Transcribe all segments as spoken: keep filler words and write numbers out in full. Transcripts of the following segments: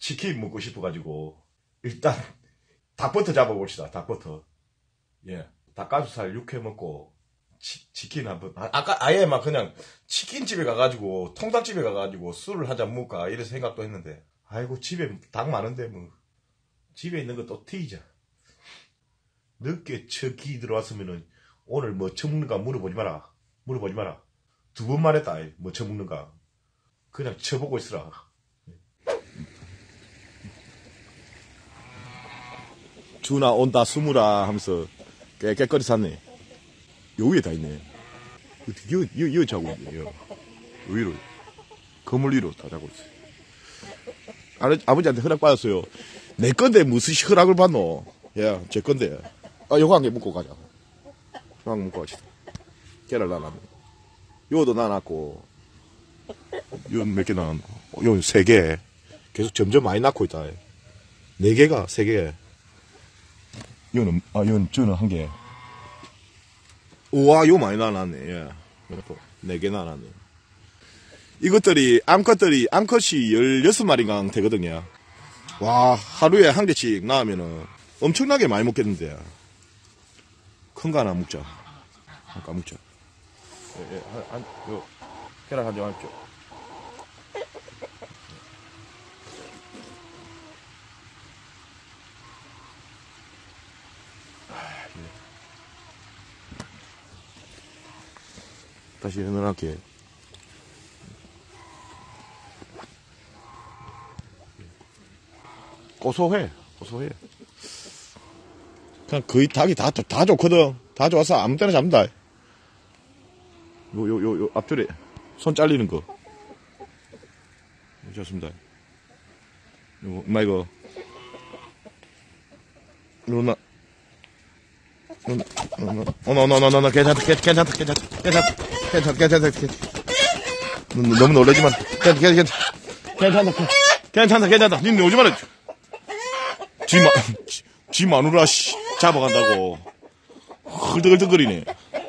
치킨 먹고 싶어가지고 일단 닭버터 잡아봅시다. 닭버터. 예, 닭가슴살 육회 먹고 치, 치킨 한번. 아, 아까 아예 막 그냥 치킨집에 가가지고 통닭집에 가가지고 술을 한 잔 먹을까 이런 생각도 했는데 아이고 집에 닭 많은데 뭐 집에 있는 거 또 튀자. 늦게 처기 들어왔으면은 오늘 뭐 처먹는가 물어보지 마라. 물어보지 마라. 두 번 말했다. 뭐 처먹는가. 그냥 쳐보고 있으라. 준아 온다 스무라 하면서 깨끗거리 샀네. 요 위에 다 있네. 어떻게 요, 요, 요 자고 있네. 요. 요 위로. 건물 위로 다 자고 있어. 아, 아버지한테 허락 받았어요. 내 건데 무슨 허락을 받노? 야, 제 건데. 아, 요거 한 개 묶고 가자. 요거 한 개 묶고 가시다. 계란 나놨네. 요도 나놨고. 요 몇 개 나왔노? 요 세 개. 계속 점점 많이 낳고 있다. 네 개가 세 개. 요는, 아, 요는, 저는 한 개. 우와, 요 많이 나놨네. 예. 네 개 나놨네. 이것들이, 암컷들이, 암컷이 열여섯 마리가 되거든요. 와, 하루에 한 개씩 나오면은 엄청나게 많이 먹겠는데. 큰 거 하나 먹자. 아까 먹자. 예, 예, 한, 한, 요, 계란 한 점 할게요. 다시 넣어놓을게. 고소해, 고소해. 그냥 거의 닭이 다, 다 좋거든. 다 좋아서 아무 때나 잡는다. 요, 요, 요, 요, 앞줄에 손 잘리는 거. 좋습니다. 요, 엄마 이거. 누나. 누나, 누나. 어, 너, 너, 너, 너, 너, 괜찮다, 괜찮다, 괜찮다, 괜찮다, 괜찮다, 괜찮다, 괜찮다. 너무 놀라지만, 괜찮다, 괜찮다, 괜찮다, 괜찮다, 괜찮다. 니 오지 마라. 지 마, 지, 지 마누라, 씨, 잡아간다고. 흘득흘득거리네.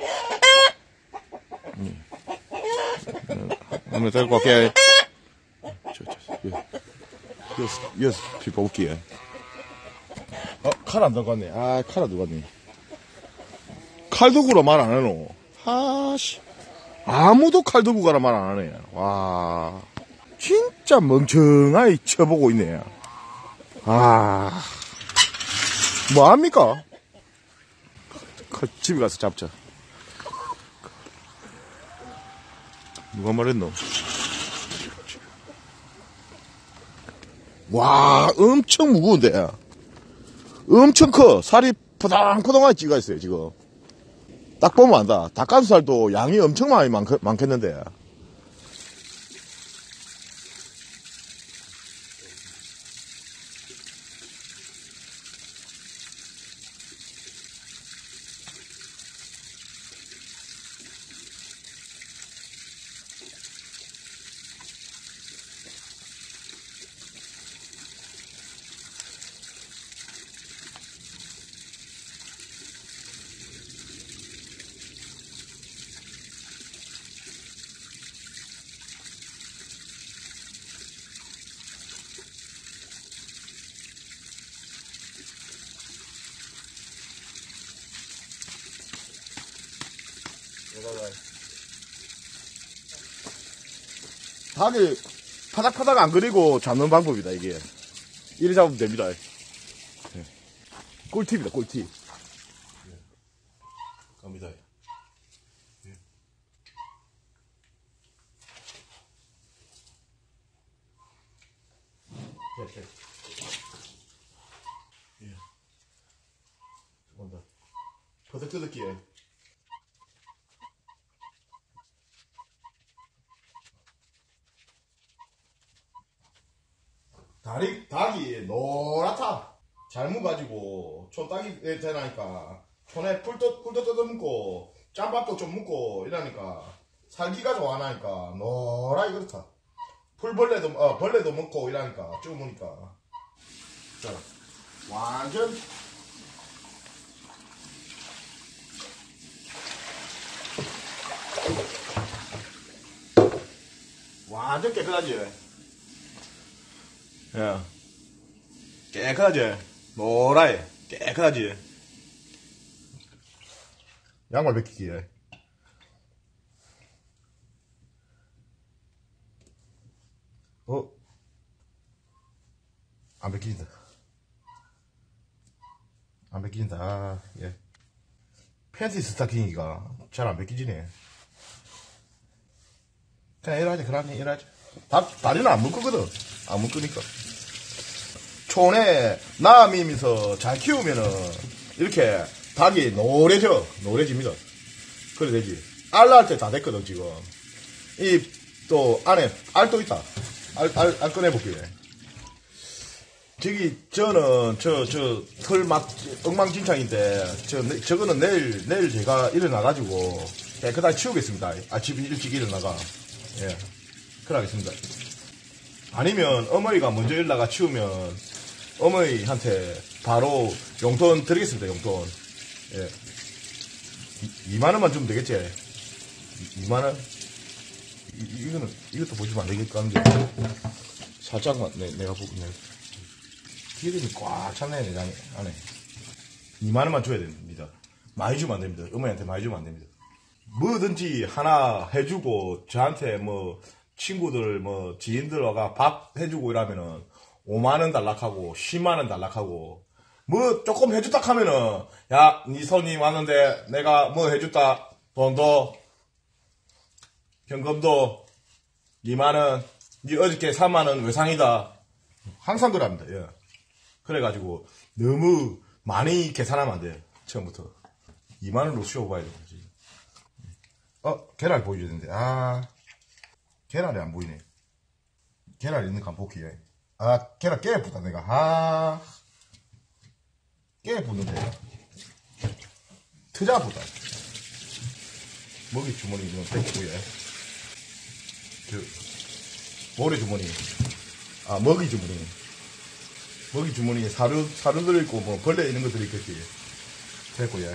한번 데리고 갈게. 저, 저, 여섯, 여섯, 피 뽑을게. 어, 칼 안 들어갔네. 아, 칼 안 들어갔네. 칼도구로 말 안 해노. 아씨. 아무도 칼도구 가라 말 안 하네. 와. 진짜 멍청하게 쳐보고 있네. 아. 뭐합니까? 집에 가서 잡자. 누가 말했노? 와, 엄청 무거운데. 엄청 커. 살이 포동포동하게 찌가 있어요, 지금. 딱 보면 안다. 닭가슴살도 양이 엄청 많이 많, 많겠는데. 닭이 파닥파닥 안 그리고 잡는 방법이다, 이게. 이래 잡으면 됩니다. 네. 꿀팁이다, 꿀팁. 네. 갑니다. 네. 네, 네. 예. 조금 더. 퍼득퍼득기에. 다리, 닭이 노랗다. 잘못 가지고, 촌 닭이 되나니까, 촌에 풀도, 풀도 뜯어먹고, 짬밥도 좀 먹고, 이러니까, 살기가 좋아하니까, 노랗게 그렇다. 풀벌레도, 어, 벌레도 먹고, 이러니까, 쭉 먹으니까. 자, 완전, 완전 깨끗하지? 예. 깨끗하지? 노라해. 깨끗하지? 양말 벗기기에. 어? 안 벗기진다. 안 벗기진다. 아, 예. 팬티 스타킹이가 잘 안 벗기지네. 그냥 이러하지, 그러니 이러하지. 다, 다리는 안 묶거든. 안 묶으니까. 촌에 남이면서 잘 키우면은 이렇게 닭이 노래져. 노래집니다. 그래 되지. 알 낳을 때 다 됐거든, 지금. 이, 또, 안에 알도 있다. 알, 알, 알 꺼내볼게요. 저기, 저는, 저, 저, 털 막, 엉망진창인데, 저, 저거는 내일, 내일 제가 일어나가지고, 깨끗하게 치우겠습니다. 아침 일찍 일어나가. 예. 그래 하겠습니다. 아니면, 어머니가 먼저 일어나가 치우면, 어머니한테 바로 용돈 드리겠습니다, 용돈. 예. 이만 원만 주면 되겠지? 이만 원? 이, 이거는, 이것도 보시면 안 되겠다 하는데. 살짝만, 내, 내가 보고, 내가. 기름이 꽉 찼네, 내 장에, 안에. 이만 원만 줘야 됩니다. 많이 주면 안 됩니다. 어머니한테 많이 주면 안 됩니다. 뭐든지 하나 해주고, 저한테 뭐, 친구들, 뭐, 지인들 와가 밥 해주고 이러면은, 오만 원 달락하고, 십만 원 달락하고, 뭐, 조금 해줬다 하면은, 야, 니 손이 왔는데, 내가 뭐 해줬다, 돈도, 현금도, 이만 원, 니 어저께 삼만 원 외상이다. 항상 그럽니다, 예. 그래가지고, 너무 많이 계산하면 안 돼, 처음부터. 이만 원으로 씌워봐야 돼. 어, 계란 보여줘야 되는데, 아, 계란이 안 보이네. 계란 있는 간 볼게요. 아, 계란 깨 붙다, 내가. 아, 깨 붙는데. 트자 붙다. 먹이 주머니 이건 뺏기고요. 저, 모래 주머니. 아, 먹이 주머니. 먹이 주머니에 사료, 사료 들어있고, 뭐, 벌레 이런 거 들어있겠지. 됐고요.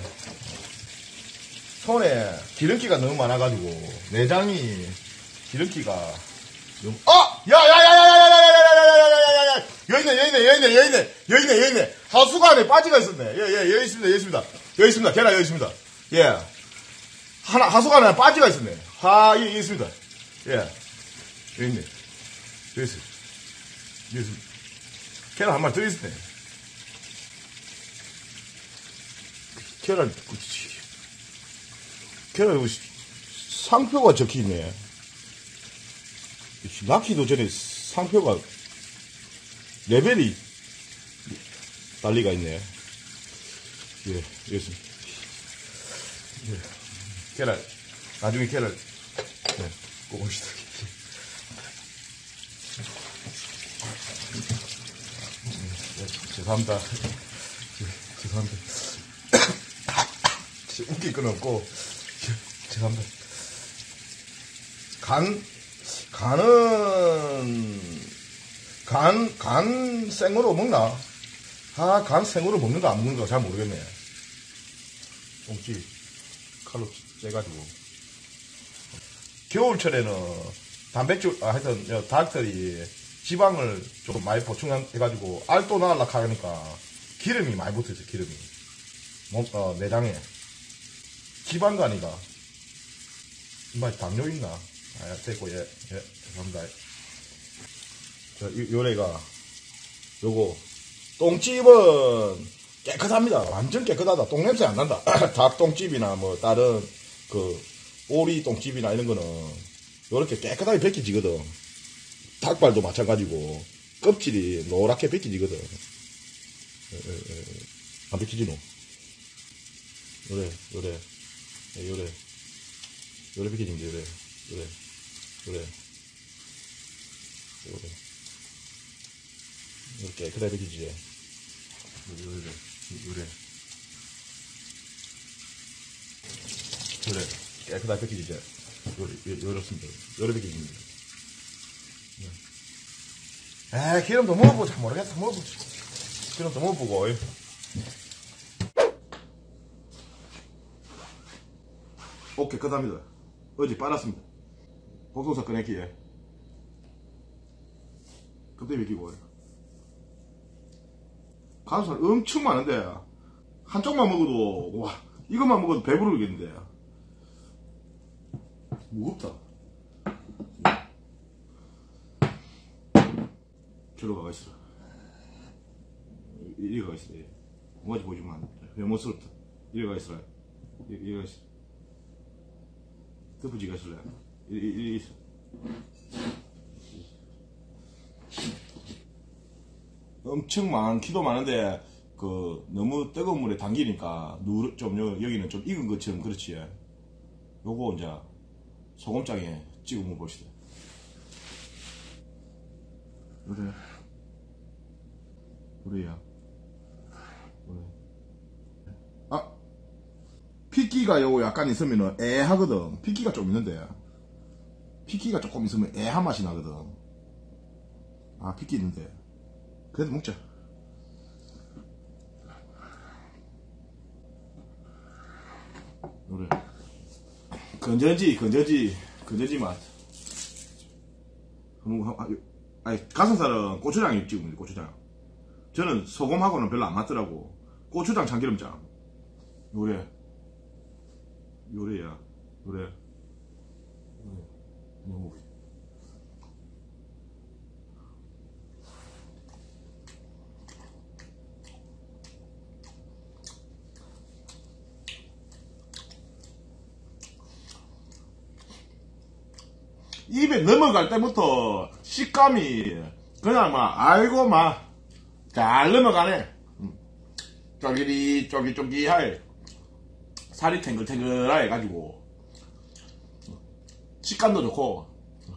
손에 기름기가 너무 많아가지고, 내장이 기름기가 너무, 어! 야, 야, 야, 야, 야, 야, 야, 야, 야, 야, 야, 야, 야, 여기 있네, 여기 있네, 여기 있네, 여기 있네, 여기 있네, 여기 있네. 하수구 안에 빠지가 있었네. 예, 예, 여기 있습니다, 여기 있습니다. 여기 있습니다. 계란 여기 있습니다. 예. 하나, 하수구 안에 빠지가 있었네. 하, 여기 있습니다. 예. 여기 있네. 여기 있어. 여기 있습니다. 계란 한 마리 더 있었네. 계란, 계란, 상표가 적혀 있네. 낳기도 전에 상표가, 레벨이 난리가 있네. 예, 여기 예. 계란, 나중에 계란, 네, 꼭 옵시다. 죄송합니다. 예, 죄송합니다. 웃길 건 없고, 죄송합니다. 간, 간은, 간, 간 생으로 먹나? 아, 간 생으로 먹는가 안 먹는가 잘 모르겠네. 똥집, 칼로 째가지고. 겨울철에는 단백질, 아, 하여튼, 닭들이 지방을 좀 많이 보충해가지고, 알도 나으려고 하니까 기름이 많이 붙어있어, 기름이. 몸, 어, 내장에. 지방간이가. 이마 당뇨 있나? 아, 됐고, 예, 예, 죄송합니다. 저, 요, 요래가, 요거, 똥집은 깨끗합니다. 완전 깨끗하다. 똥냄새 안 난다. 닭똥집이나 뭐, 다른, 그, 오리 똥집이나 이런 거는, 요렇게 깨끗하게 벗겨지거든. 닭발도 마찬가지고, 껍질이 노랗게 벗겨지거든. 에, 에, 에. 안 벗겨지노? 요래, 요래, 예, 요래. 요래 벗겨진다, 요래. 요래, 요래. 요래. 이렇게 깨끗하게 벗겨지지. 요래, 요래. 요래. 깨끗하게 벗겨지지. 요래, 요렇습니다. 요래 벗겨집니다. 에 기름도 먹어보자. 모르겠다. 먹어보자. 기름도 먹어보고. 오케이, 끝납니다. 어제 빨았습니다. 복통사 꺼냈기에. 그때 비키고. 가슴살 엄청 많은데 한쪽만 먹어도 와 이것만 먹어도 배부르겠는데 무겁다. 저로 가가 있어. 이리 가가 있어. 뭐가지 보지만 회모스럽다. 이리 가가 있어라. 이리 가가 있어. 덮어지가 있을래. 이리, 이리 있어. 엄청 많기도 많은데 그 너무 뜨거운 물에 담기니까 누르 좀 여기는 좀 익은 것처럼 그렇지. 요거 이제 소금장에 찍어 먹어봅시다. 그래. 그래야. 그래. 아 핏기가 요거 약간 있으면은 애하거든. 핏기가 좀 있는데 핏기가 조금 있으면 애한 맛이 나거든. 아 핏기 있는데 그래도 먹자. 그래. 건전지 건전지 건전지 맛. 아니 가슴살은 고추장이 찍으면 돼. 고추장. 저는 소금하고는 별로 안 맞더라고. 고추장 참기름장. 요래 요래야 요래 요래 너무 입에 넘어갈 때부터 식감이 그냥 막 아이고 막 잘 넘어가네. 쫄깃이 쫄깃쫄깃할 살이 탱글탱글하 해가지고 식감도 좋고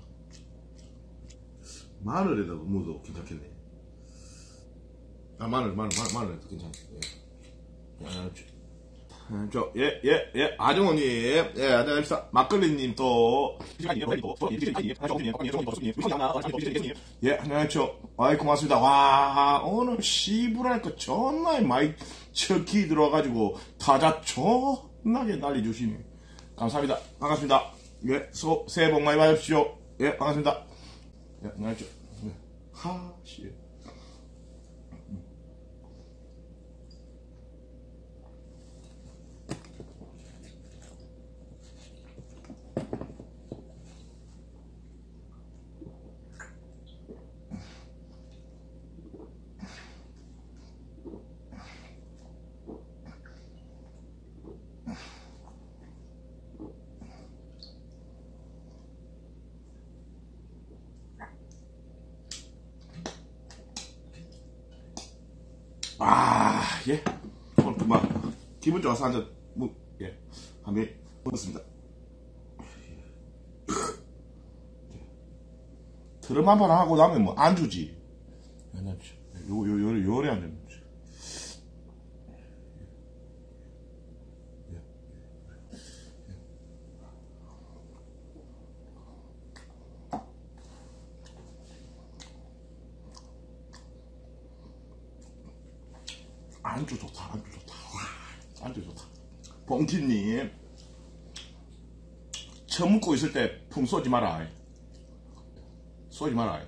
마늘에다 넣어도 괜찮겠네. 아 마늘 마늘 마늘 마늘에도 괜찮지. 저, 예, 예, 예, 아정호님, 예, 예, 안녕하십니까. 막걸리님 또, 예, 안녕하십시오. 아이, 고맙습니다. 와, 오늘 시부랄까 존나 많이 척키 들어와가지고, 타자 존나게 날려주시네. 감사합니다. 반갑습니다. 예, 소, 새해 복 많이 받으십시오. 예, 반갑습니다. 예, 안녕하십시오. 예, 하, 씨. 아, 예. 오늘 그만. 기분 좋아서 한 잔, 뭐, 예. 한번 먹었습니다. 트름 한 판 하고 나면 뭐, 안주지. 요, 요, 요, 요래 안 되는 거지. 안주 좋다, 안주 좋다. 와, 안주 좋다. 봉티님, 처음 먹고 있을 때 풍 쏘지 마라. 쏘지 마라.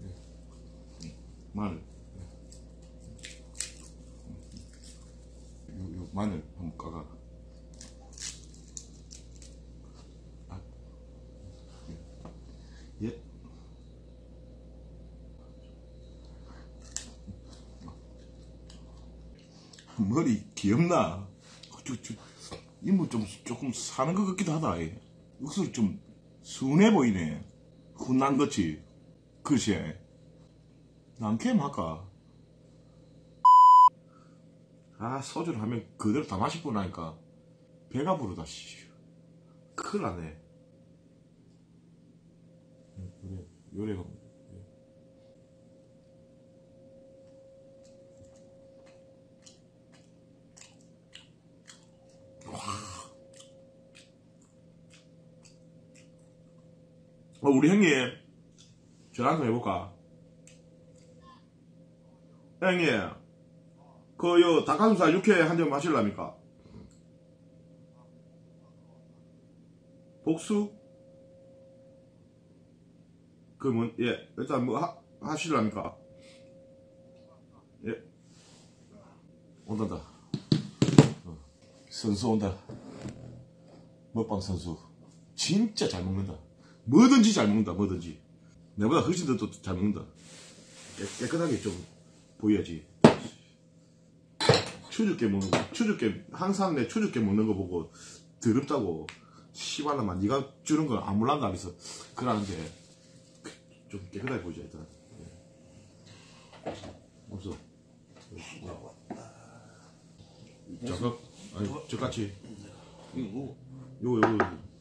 마늘. 요, 요 마늘 한번 까가. 아, 예. 머리 귀엽나? 저, 저, 이모 좀 조금 사는 것 같기도 하다. 육수를 좀 순해 보이네. 훈난 거지. 그치? 난캠 할까? 아 소주를 하면 그대로 다 마시고 나니까 배가 부르다 씨. 큰일 나네. 요래, 요래가 어, 우리 형님 전화 한번 해볼까? 형님 그 요 닭가슴살 육회 한 점 하실랍니까? 복수? 그 뭐 예 일단 뭐 하, 하실랍니까? 예 온단다. 어. 선수 온다. 먹방 선수. 진짜 잘 먹는다. 뭐든지 잘 먹는다, 뭐든지. 내보다 훨씬 더 잘 먹는다. 깨, 깨끗하게 좀 보여야지. 추죽게 먹는 거, 추죽게, 항상 내 추죽게 먹는 거 보고 더럽다고. 씨발라만 네가 주는 건 아무랑도 안 해서 그러는데 좀 깨끗하게 보이자 일단. 없어. 저거 아니 저같이 이거 요거 요거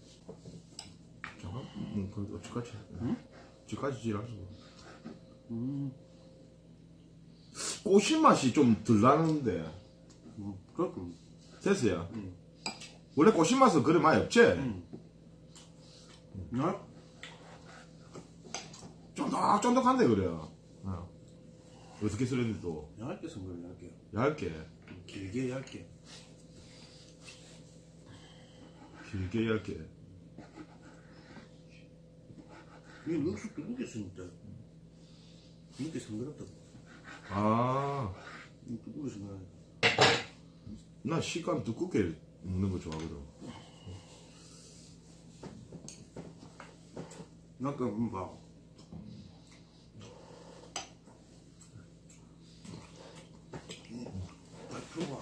저거 응 그 저같이 응 저같이 지라서 음 꼬신 맛이 좀 덜 나는데 음, 그렇군. 됐어요. 응. 원래 꼬신 맛은 그래 많이 없지. 응. 나 쫀득쫀득한데 그래요. 어. 어떻게 쓰는데 또 얇게 선 거야, 얇게. 얇게 길게 얇게. 길게 얇게. 이 육수도 무게 쓰니까 무게 선그럽다고. 아, 두껍게 선그러. 나 식감 두껍게 먹는 거 좋아하거든. 나 아까 한번 봐. 아, 풀어봐.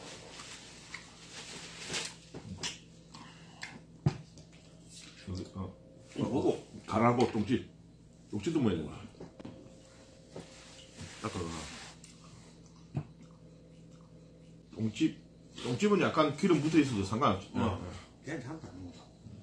어, 이거 뭐고? 가라고 똥집. 똥집도 뭐야 되나? 닦아가. 똥집, 똥집은 약간 기름 묻어 있어도 상관없지. 어. 괜찮다. 뭐.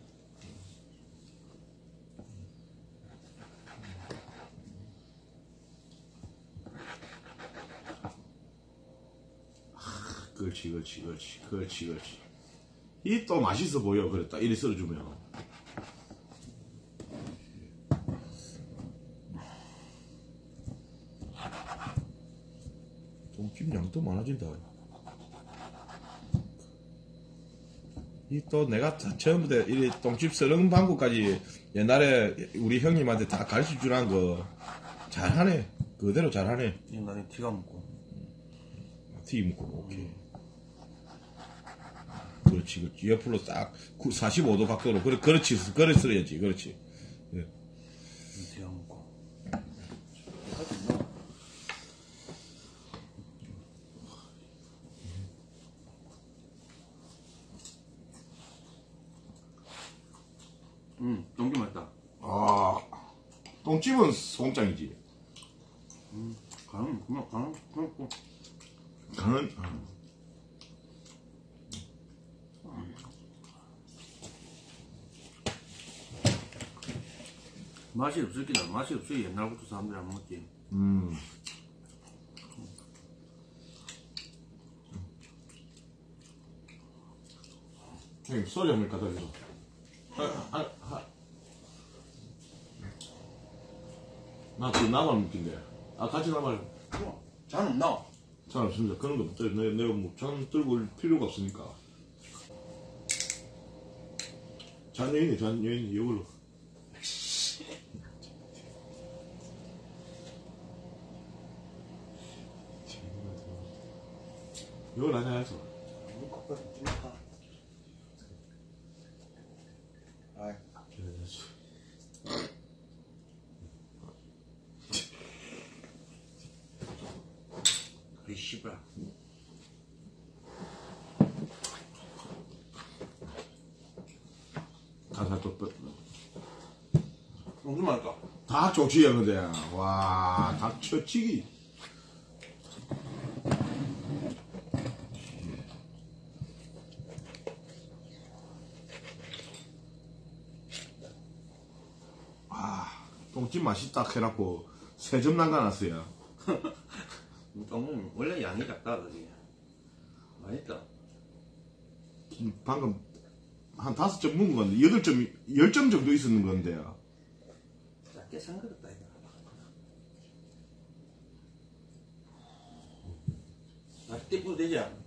그렇지, 그렇지, 그렇지, 그렇지, 그렇지. 이 또 맛있어 보여. 그랬다. 이리 썰어주면. 똥집 양도 많아진다. 이 또 내가 처음부터 이 똥집 썰는 방법까지 옛날에 우리 형님한테 다 가르쳐 주란 거 잘하네. 그대로 잘하네. 옛날에 티가 묻고. 튀김 고 오케이. 그렇지, 그렇지. 옆으로 싹 사십오 도 각도로. 그래, 그렇지, 그래 썰어야지. 그렇지. 예. 티가 묻고. 음, 똥기 맛있다. 아, 똥집은 소금장이지. 음, 간은 그만 간은 그만 고. 간은 아. 맛이 없을 기다. 맛이 없어 옛날부터 사람들이 안 먹지. 음. 형님 소리 한번 갖다 주소. 아, 아, 아. 나그 나만 웃긴데. 아 같이 나만. 어, 잔 없나? 잘 없습니다. 그런 거 없죠. 내, 내가 뭐, 잔 들고 올 필요가 없으니까. 잔 여인이, 잔 여인이, 이걸로. 이걸 하냐 해서. 아이, 이 씨발. 가사 또, 또. 무슨 말까? 다 좋지, 근데. 와, 다 처치기. 아, 똥집 맛있다 해놓고 세 점 남겨놨어요. 똥은 원래 양이 작다 그지. 맛있다. 방금 한 다섯 점 먹은 건데, 여덟 점, 열 점 정도 있었는 건데요. 작게 상그렸다 이거. 맛있게 뿌려 되지 않아?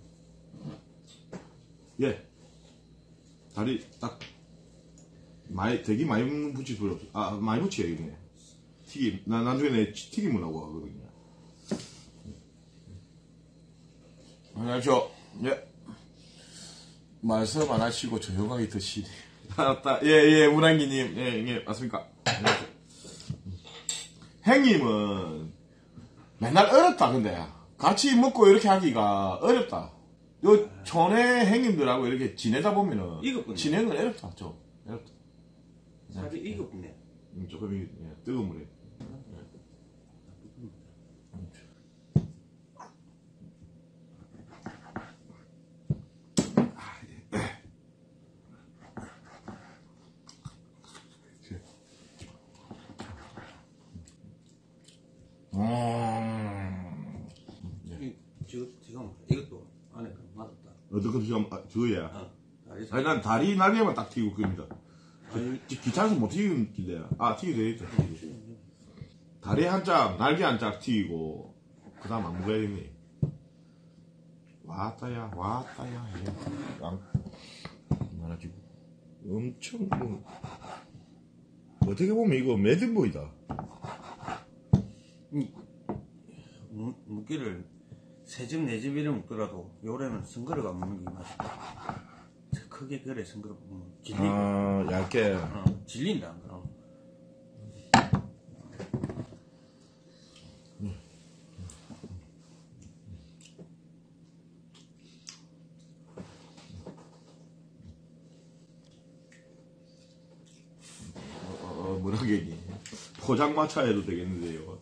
예. 다리 딱, 많이, 되게 많이 붙일 필요 없어. 아, 많이 붙여야겠네. 튀김. 나 나중에 내 튀김을 하고 하거든요. 안녕하십시오. 예. 말씀 안 하시고 조용하게 드시네. 알았다. 예, 예, 우랑기님. 예, 예, 맞습니까? 안녕하세요. 행님은 맨날 어렵다, 근데. 같이 먹고 이렇게 하기가 어렵다. 요 촌의 행님들하고 이렇게 지내다 보면은. 이것뿐이야. 지내는 건 어렵다, 좀. 어렵다. 사실 이것뿐이야. 음, 조금, 예, 뜨거운 물에. 음. 이, 지금, 지금, 이것도 안에 그 맞았다. 어떻게 지금, 아, 저야. 어, 알겠어. 아니, 난 다리 날개만 딱 튀고 그럽니다. 아니, 귀찮아서 못 튀길래. 아, 튀기도 되겠다. 다리 한 짝, 날개 한 짝 튀기고, 그 다음 안 먹어야겠네. 왔다야, 왔다야, 예. 양, 말아지고. 엄청, 뭐, 어떻게 보면 이거 매듭보이다. 무, 무기를 세 집, 네 집 이름 먹더라도 요래는 선거를 안 먹는 게 맛있다. 크게 그래, 선거를 먹으면 질리고. 아, 얇게. 어, 질린다, 안 그럼. 어, 뭐라 괜히. 포장마차 해도 되겠는데요.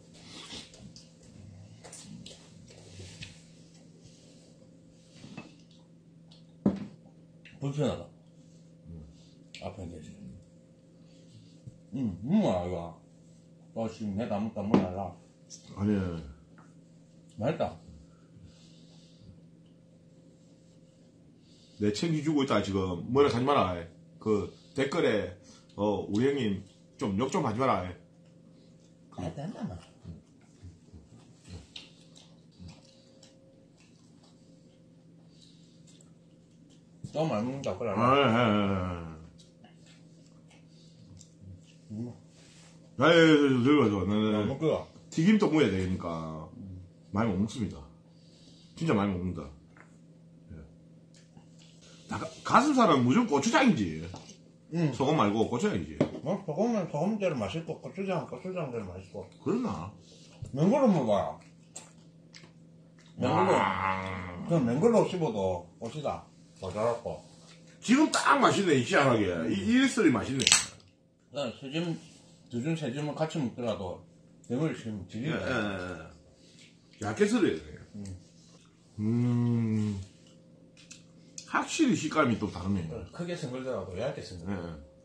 불편하다. 음. 앞에 계시. 응, 뭐야, 이거. 너 지금 내가 아무것도 안 몰라. 아니, 맛있다. 내 챙겨주고 있다, 지금. 뭐라 하지 마라. 그, 댓글에, 어, 우리 형님, 좀 욕 좀 하지 마라. 아, 된다, 마. 너무 많이 먹는다, 그래. 아, 예, 예, 음. 예. 아, 예, 예, 들어가죠. 안 네, 네. 먹고요. 튀김도 먹어야 되니까. 많이 못 먹습니다. 진짜 많이 못 먹는다. 예. 다- 가슴살은 무조건 고추장이지. 응. 소금 말고 고추장이지. 뭐, 소금은 소금대로 맛있고, 고추장, 고추장대로 맛있고. 그러나? 맹글로 먹어요. 맹글로. 아, 그럼 맹글로 씹어도 옷이다. 더 잘했고. 지금 딱 맛있네, 희한하게. 이, 이리스리 맛있네. 나 세점, 두점, 세점을 같이 먹더라도, 맹글 씹으면 예, 질린다. 예, 예. 얇게 썰어야 돼. 음, 확실히 식감이 또 다르네. 크게 생글더라도 얇게 생글.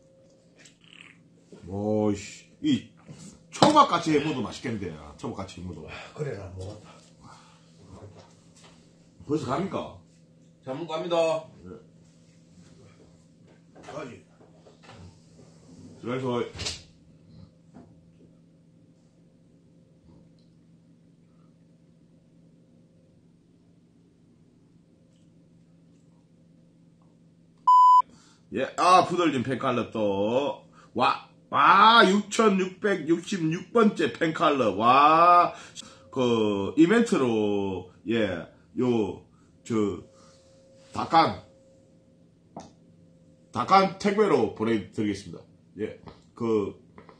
예. 오이씨, 이 초밥 같이 해먹어도 맛있겠는데, 초밥 같이 해먹어도. 그래, 나 먹었다. 벌써 갑니까? 잘 먹고 갑니다. 가지. 들어가서. 예, 아, 푸들님 팬클럽 또, 와, 와, 육천육백육십육 번째 팬클럽, 와, 그, 이벤트로, 예, 요, 저, 닭간, 닭간 택배로 보내드리겠습니다. 예, 그,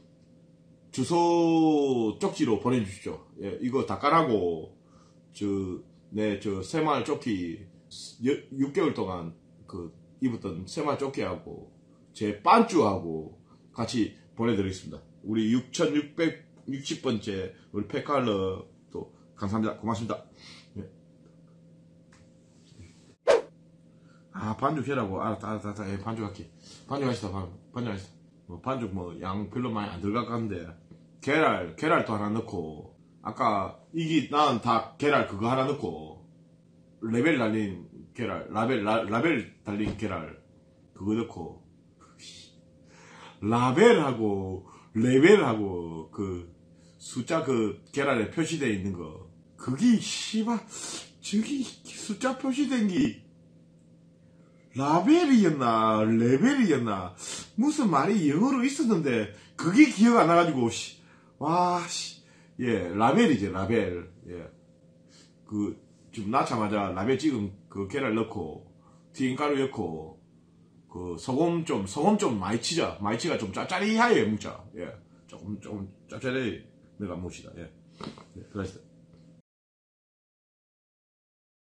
주소 쪽지로 보내주십시오. 예, 이거 닭간하고, 저, 네, 저, 새마을 조끼, 육 개월 동안, 그, 입었던 새마을 조끼하고, 제 반주하고, 같이 보내드리겠습니다. 우리 육천육백육십 번째, 우리 팩칼러, 또, 감사합니다. 고맙습니다. 예. 아, 반죽 해라고. 알았다, 알았다, 알았다. 예, 반죽 할게. 반죽 하시다, 반죽. 반죽 하시다. 뭐, 반죽 뭐, 양 별로 많이 안 들어갈 것 같은데, 계랄, 계랄도 하나 넣고, 아까, 이기, 난 다 계랄 그거 하나 넣고, 레벨 달린 계랄, 라벨, 라, 라벨 달린 계랄, 그거 넣고, 라벨하고, 레벨하고, 그, 숫자 그, 계랄에 표시되어 있는 거, 그게, 씨발, 저기, 숫자 표시된 게, 라벨이었나, 레벨이었나, 무슨 말이 영어로 있었는데, 그게 기억 안 나가지고, 씨, 와, 씨, 예, 라벨이지, 라벨, 예. 그, 지금 낳자마자 라면 찍은 그 계란 넣고 튀김가루 넣고 그 소금 좀 소금 좀 많이 치자. 많이 치가 좀 짭짜리하게 먹자. 예, 조금 조금 짭짜리 내가 봅시다. 예, 네, 그랬어.